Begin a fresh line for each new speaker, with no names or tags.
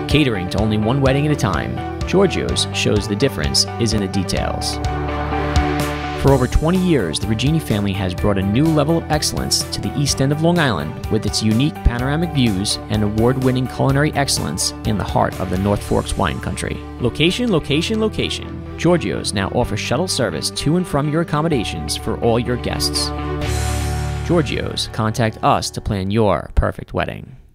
Catering to only one wedding at a time, Giorgios shows the difference is in the details. For over 20 years, the Regini family has brought a new level of excellence to the East End of Long Island with its unique panoramic views and award-winning culinary excellence in the heart of the North Forks wine country. Location, location, location. Giorgios now offers shuttle service to and from your accommodations for all your guests. Giorgios, contact us to plan your perfect wedding.